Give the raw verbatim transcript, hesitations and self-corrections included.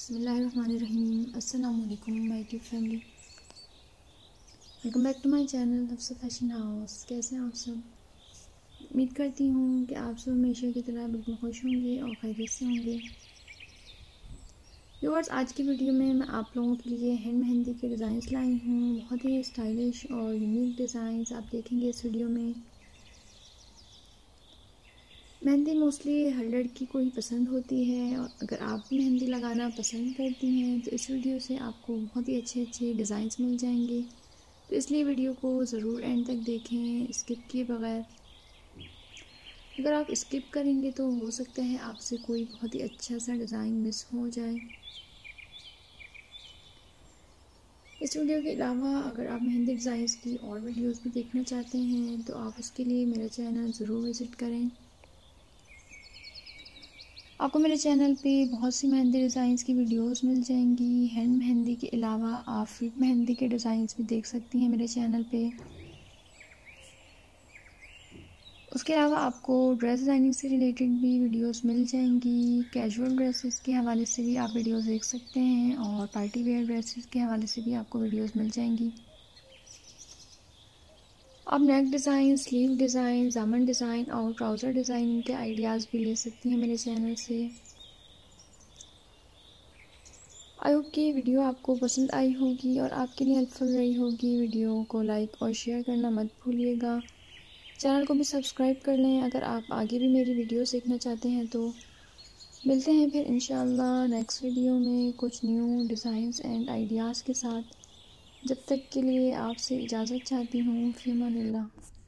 बिस्मिल्लाहिर्रहमानिर्रहीम। अस्सलाम वालेकुम my YouTube family, welcome back to my channel Hafsa fashion house. कैसे हैं आप सब? उम्मीद करती हूँ कि आप सब हमेशा की तरह बिल्कुल खुश होंगे और खैरियत से होंगे। व्यूअर्स, आज की वीडियो में मैं आप लोगों के लिए हैंड मेहंदी के डिज़ाइंस लाई हूँ। बहुत ही स्टाइलिश और यूनिक डिज़ाइंस आप देखेंगे इस वीडियो में। मेहंदी मोस्टली हर लड़की को ही पसंद होती है, और अगर आप भी मेहंदी लगाना पसंद करती हैं तो इस वीडियो से आपको बहुत ही अच्छे अच्छे डिज़ाइंस मिल जाएंगे। तो इसलिए वीडियो को ज़रूर एंड तक देखें, स्किप किए बगैर। अगर आप स्किप करेंगे तो हो सकता है आपसे कोई बहुत ही अच्छा सा डिज़ाइन मिस हो जाए। इस वीडियो के अलावा अगर आप मेहंदी डिज़ाइंस की और वीडियोस भी देखना चाहते हैं तो आप उसके लिए मेरा चैनल ज़रूर विज़िट करें। आपको मेरे चैनल पे बहुत सी मेहंदी डिज़ाइंस की वीडियोस मिल जाएंगी। हैंड मेहंदी के अलावा आप फिट मेहंदी के डिज़ाइंस भी देख सकती हैं मेरे चैनल पे। उसके अलावा आपको ड्रेस डिज़ाइनिंग से रिलेटेड भी वीडियोस मिल जाएंगी। कैजुअल ड्रेसेस के हवाले से भी आप वीडियोस देख सकते हैं, और पार्टी वेयर ड्रेसेस के हवाले से भी आपको वीडियोस मिल जाएंगी। आप नेक डिज़ाइन, स्लीव डिज़ाइन, दामन डिज़ाइन और ट्राउज़र डिज़ाइन के आइडियाज़ भी ले सकती हैं मेरे चैनल से। आई होप कि वीडियो आपको पसंद आई होगी और आपके लिए हेल्पफुल रही होगी। वीडियो को लाइक और शेयर करना मत भूलिएगा। चैनल को भी सब्सक्राइब कर लें अगर आप आगे भी मेरी वीडियो देखना चाहते हैं तो। मिलते हैं फिर इंशाल्लाह नेक्स्ट वीडियो में कुछ न्यू डिज़ाइंस एंड आइडियाज़ के साथ। जब तक के लिए आपसे इजाज़त चाहती हूँ। फ़ी अमानिल्लाह।